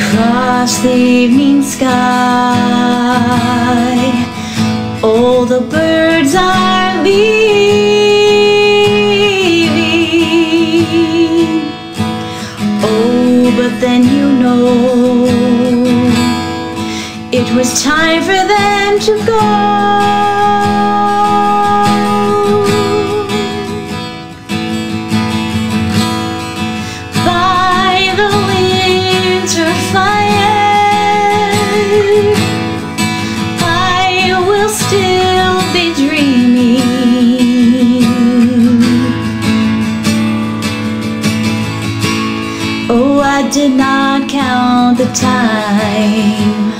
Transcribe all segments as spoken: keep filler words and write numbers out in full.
Across the evening sky, all the birds are leaving. Oh, but then you know it was time for them to go. Oh, I did not count the time,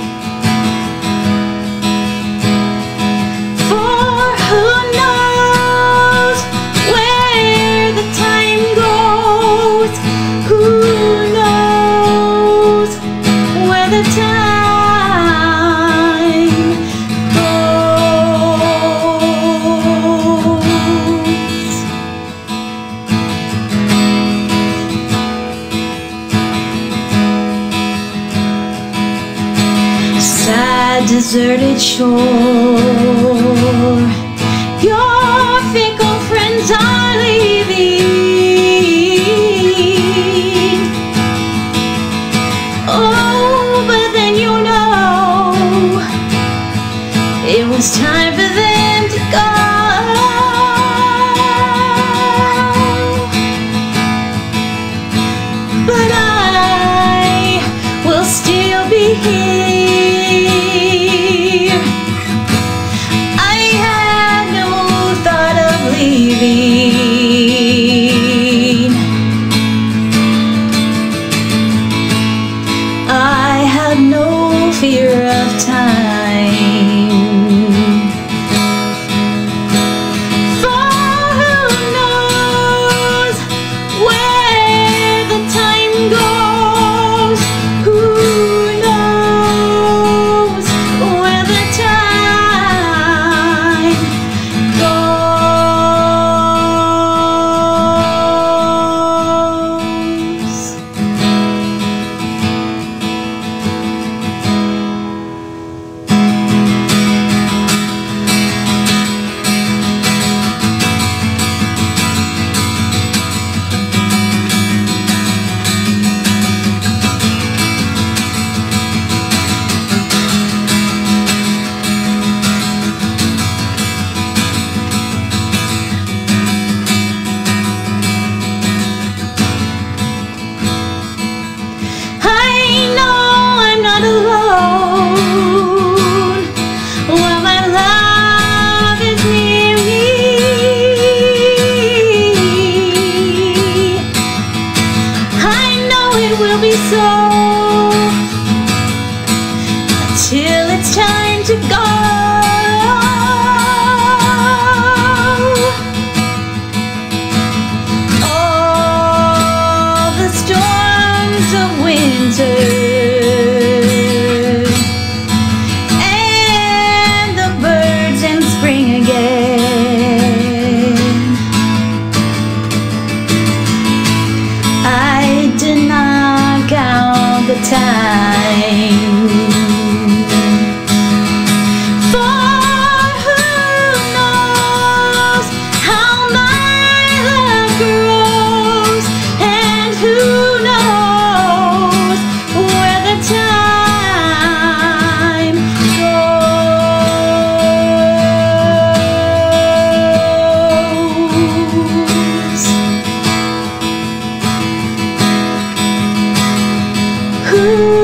for who knows where the time goes? Who knows where the time goes? Sad, deserted shore, your fickle friends are leaving. Oh, but then you know it was time for them to go. But I will still be here. I have no fear of time, for who knows where the time goes? Who knows where the time goes? Will be so until it's time to go. All the storms of winter and the birds in spring again. I did not count the time, for who knows how my love grows, and who knows where the time goes. Who